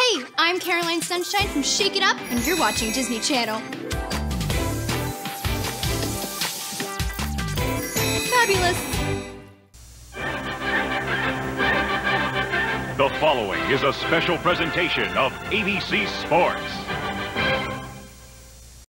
Hey, I'm Caroline Sunshine from Shake It Up, and you're watching Disney Channel. Fabulous! The following is a special presentation of ABC Sports.